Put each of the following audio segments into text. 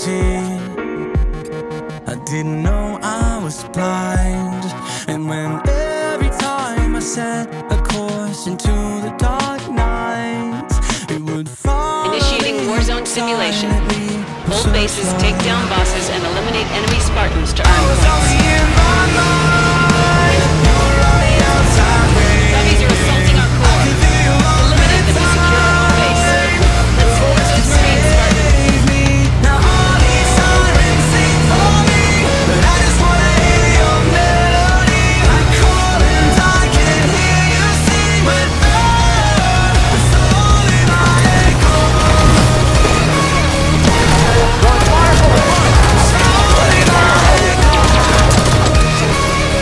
see. I didn't know I was blind. And when every time I set a course into the dark night, it would fall. Initiating Warzone simulation. Hold bases, take down bosses, and eliminate enemy Spartans to earn points. Zombies are assaulting our core. Eliminate them to secure our home base. Let's force this remain Spartan. Now all these sirens sing for me, but I just wanna hear your melody. I call and I can hear you sing, but it's only my echo. It's only my echo.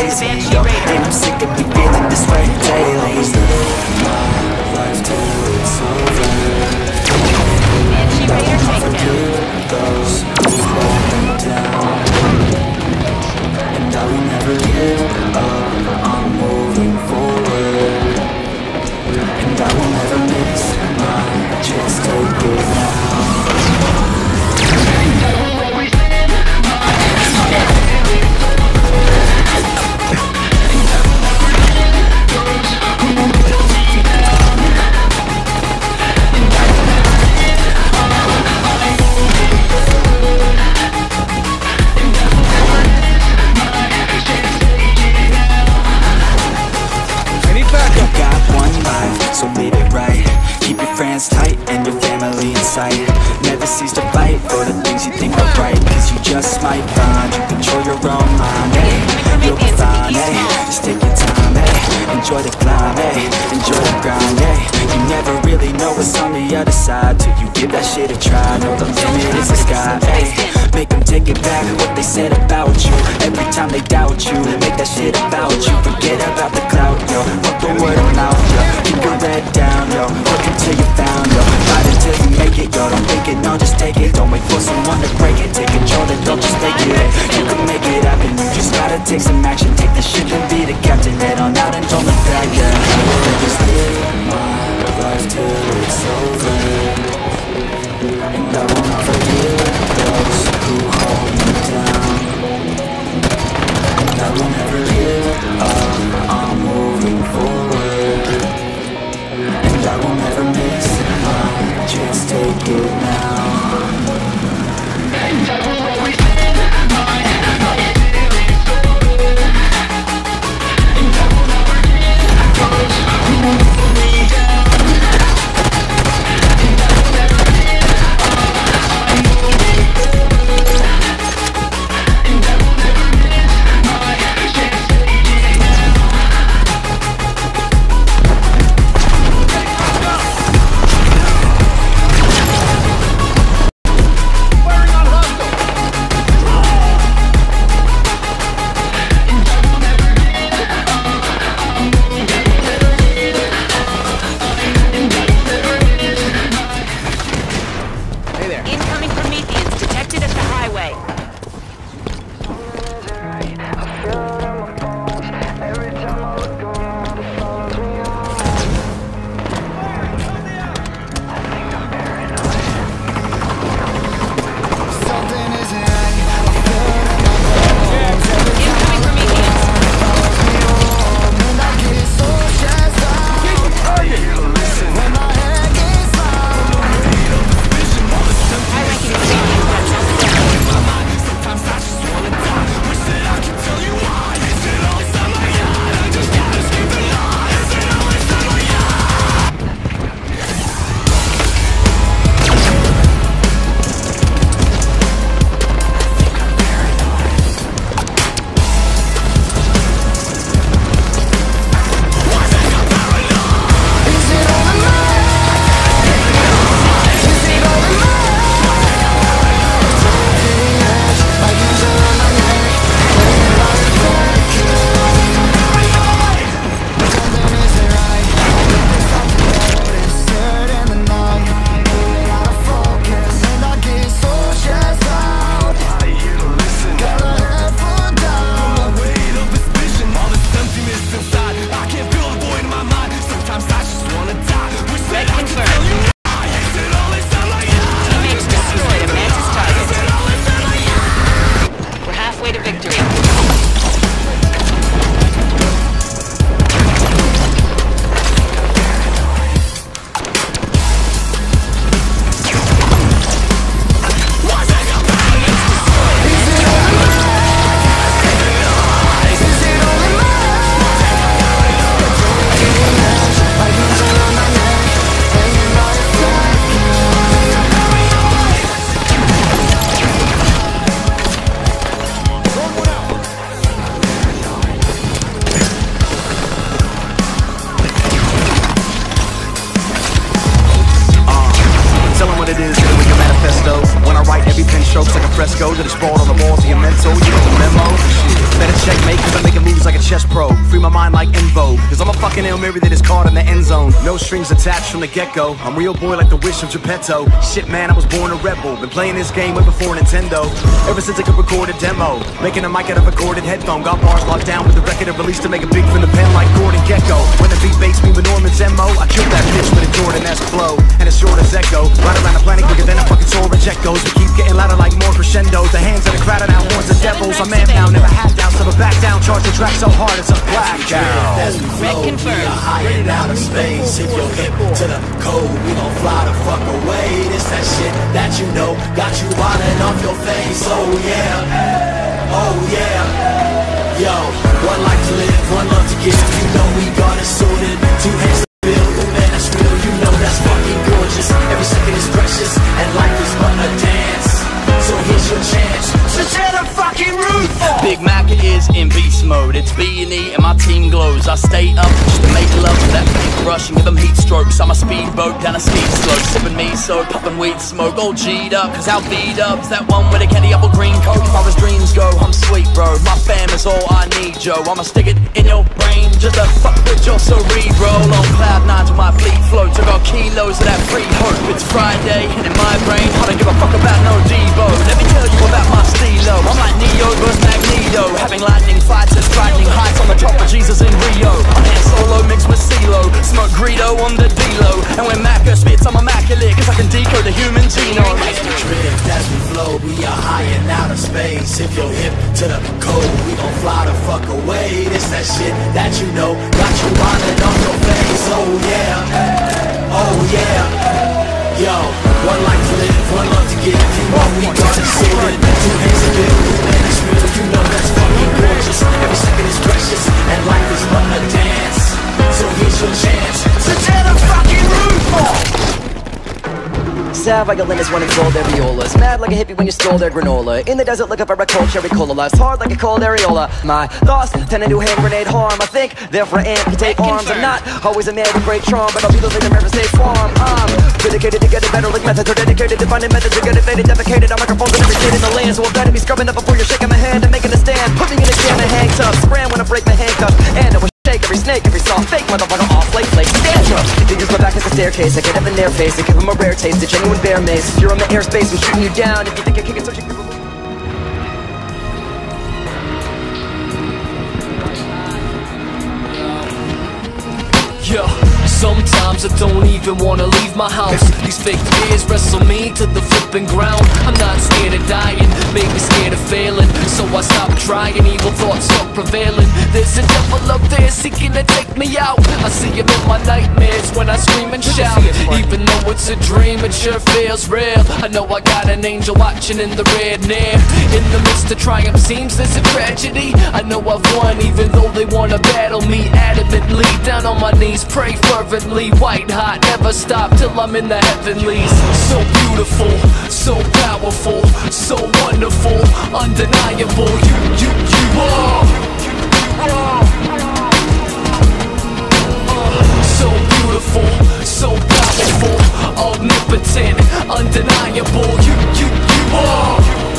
crazy, Banshee yo. Raider. And I'm sick of me feeling this way daily. Life till it's over. Banshee Raider takedown. Those who hold them down, and I will never give up. I'm moving forward, and I will never miss my chance. Take it now. You got one life, so live it right. Keep your friends tight and your family in sight. Never cease to fight for the things you think are right, cause you just might find you control your own mind, hey. You'll be fine, hey. Just take your time, hey. Enjoy the climb, hey. Enjoy the grind, hey. You never really know what's on the other side till you give that shit a try. Know the limit is the sky, hey. Make them take it back, what they said about you. Every time they doubt you, make that shit about you. Forget about the clout, yo. Fuck the word of mouth, yo. Keep your head down, yo. Work until you found, yo. Fight until you make it, yo. Don't think it, no, just take it. Don't wait for someone to break it. Take control, then don't just take it, hey. You can make it happen, you just gotta take some action. Take the ship and be the captain. Head on out and don't look back, yeah. Just live my life till it's over, and I will not forget those who hold me down, and I will never give up. I'm moving forward, and I will never miss my chance. Take it now. Incoming Prometheans detected at the highway. Incoming Prometheans. High-ranking Prometheans got shot down. strokes like a fresco that is sprawled on the walls of your mental. You know the memo? Better checkmate, cause I'm making moves like a chess pro. Free my mind like Envo, cause I'm a fucking Hail Mary that is caught in the end zone. No strings attached from the get-go. I'm real boy like the wish of Geppetto. Shit man, I was born a rebel. Been playing this game way before Nintendo. Ever since I could record a demo. Making a mic out of a recorded headphone. Got bars locked down with the record of release to make it big from the pen like Gordon Gekko. When the beat bass me with Norman's MO, I killed that bitch with a Jordan-esque flow. And as short as echo. Right around the planet quicker than a fucking Taurus jet goes. We keep getting louder like more crescendos. The hands of the crowd are now horns of devils. I'm man now, never had doubts, never back down. Charge the track so hard it's a blackout. As we flow, we are high in outer space. If you're hip to the code, we gon' fly the fuck away. This that shit that you know, got you wildin' off your face. Oh yeah, oh yeah. Yo, one life to live, one love to give. You know we got it sorted. Two hands to build, oh man that's real. You know that's fucking gorgeous. Every second is precious, and life is but a dance. So here's your chance. So tear the fucking roof off. Big Mac is in beast mode. It's B&E and my team glows. I stay up just to make love to that big rush and give them heat strokes. I'm a speedboat down a steep slope, sipping me so puffing weed smoke. All G'd up, cause how beat up's that one with a candy apple green coat. As far as dreams go, I'm sweet bro. My fam is all I need, Joe. I'ma stick it in your brain just to fuck with your cerebral. On cloud 9 to my fleet float. Took out kilos of that free hope. It's Friday and in my brain I don't give a fuck about no Devo. Let me tell you about my stilo. I'm like Neo versus Magneto, having lightning fights and frightening heights on the top of Jesus in Rio. I'm Han Solo mixed with CeeLo, smoke Greedo on the D-Lo. And when Macca spits, I'm immaculate, cause I can decode the human genome. Drift as we flow, we are high in outer space. If you're hip to the code, we gon' fly the fuck away. This that shit that you know, got you wildin' on your face. Oh yeah, oh yeah. Yo, one life to live, one love to give. You know we got it sorted. Two hands to build, man that's real. You know that's fucking gorgeous. Every second is precious, and life is but a dance. So here's your chance. So tear the fucking roof off. Sav like a Linus when it's gold areolas. Mad like a hippie when you stole their granola. In the desert looking for a cold cherry cola. Life's hard like a cold areola. My thoughts tend to do hand grenade harm. I think, therefore amputate arms. I'm not always a man with great charm, but I'll be the leader of State Farm. I'm dedicated to getting better, like methods are dedicated to finding methods to get evaded, defecated on microphones and every kid in the land. So I'm better be scrubbing up before you're shaking my hand and making a stand. Put me in a can of handcuffs, spraying when I break my handcuffs. And I will shake every snake, every soft fake motherfucker off like tantrums. They use my back as a staircase, I get up in their face, I give them a rare taste, a genuine bear mace. You're on the airspace, I'm shooting you down. If you think you're kicking such a yeah. Sometimes I don't even wanna leave my house. These fake fears wrestle me to the flipping ground. I'm not scared of dying, make me scared of failing. So I stop trying, evil thoughts stop prevailing. There's a devil up there seeking to take me out. I see him in my nightmares when I scream and shout. Even though it's a dream, it sure feels real. I know I got an angel watching in the red near. In the midst of triumph seems there's a tragedy. I know I've won even though they wanna battle me adamantly. Down on my knees, pray fervently, white hot, never stop till I'm in the heavenlies. So beautiful, so powerful, so wonderful, undeniable. You are. So beautiful, so powerful, omnipotent, undeniable. You are.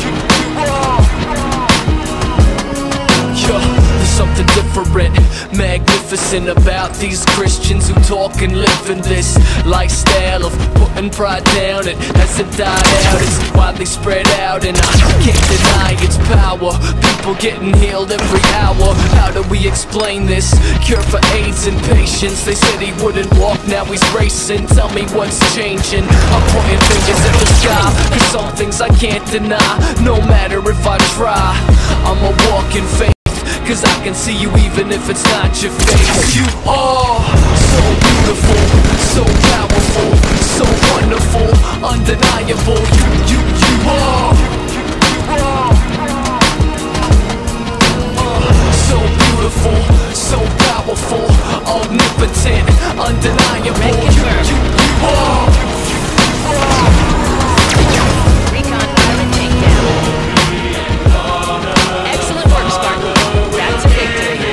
There's something different, magnificent about these Christians who talk and live in this lifestyle of putting pride down. It hasn't died out, it's widely spread out, and I can't deny its power. People getting healed every hour. How do we explain this? Cure for AIDS and patience. They said he wouldn't walk, now he's racing. Tell me what's changing. I'm pointing fingers at the sky, cause some things I can't deny. No matter if I try, I'm a walking faith. Cause I can see you even if it's not your face. You are so beautiful, so powerful, so wonderful, undeniable. You are. So beautiful, so powerful, omnipotent, undeniable. You are. Recon pilot takedown. Excellent work, Spartan. That's a victory.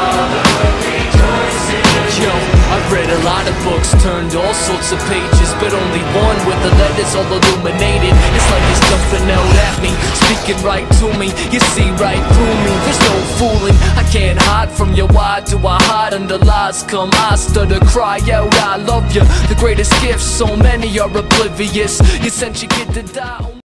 Yo, I've read a lot of books, turned all sorts of pages, but only one with the letters all illuminated. It's like he's jumping out at me, speaking right to me. You see right through me, there's no fooling. I can't hide from you, why do I hide under lies? Come, I stutter, cry out, I love you. The greatest gift, so many are oblivious. You sent your kid to die.